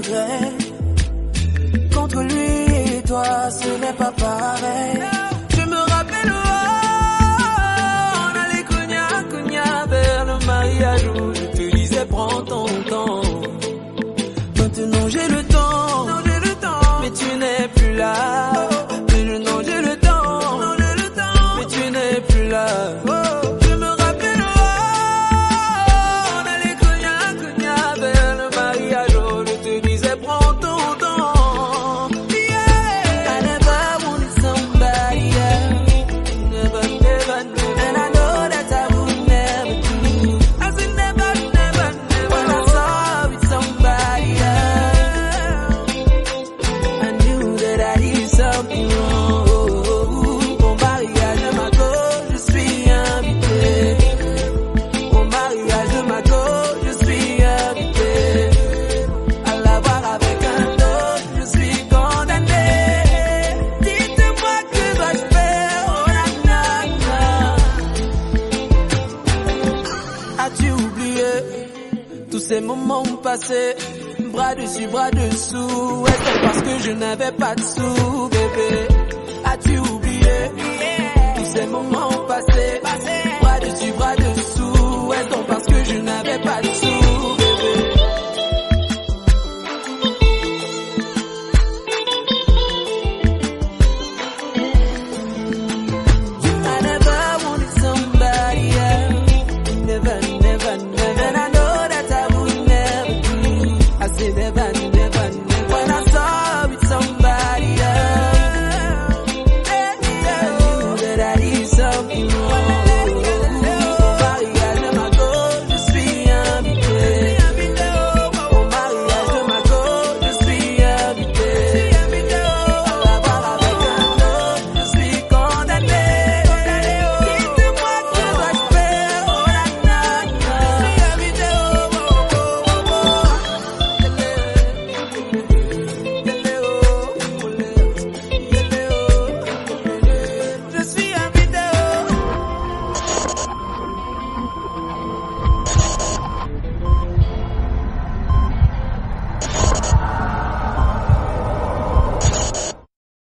regrets. Contre lui et toi, ce n'est pas pareil. Je me rappelle, on allait cogna vers le mariage où je te disais prends ton temps. Maintenant j'ai le temps, mais tu n'es plus là. Non, j'ai le temps, mais tu n'es plus là. Je me rappelle, on allait cogna vers le mariage où je te disais prends ton temps. I never wanted somebody else, never, and I know that I would never do. I said never, when I saw with somebody else, I knew that I did something wrong. Au mariage de ma go, je suis invité. Au mariage de ma go, je suis invité. À la voir avec un autre, je suis condamné. Dites-moi que dois-je faire, oh la nana. As-tu oublié tous ces moments passés? Bras dessus, bras dessous. Est-ce parce que je n'avais pas de sous, bébé? As-tu oublié tous ces moments passés? Bras dessus, bras dessous. Est-ce parce que je n'avais pas de